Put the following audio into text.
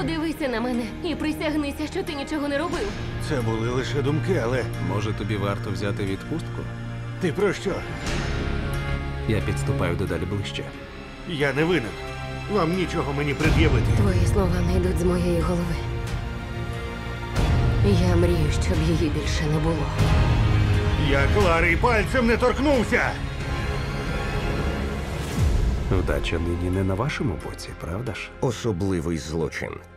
Подивися на мене і присягнися, що ти нічого не робив. Це були лише думки, але Може, тобі варто взяти відпустку? ти про що? Я підступаю дедалі ближче. Я не винен. Вам нічого мені пред'явити. Твої слова не йдуть з моєї голови. Я мрію, щоб її більше не було. Я Клари пальцем не торкнувся! Вдача нині не на вашому боці, правда ж? Особливий злочин.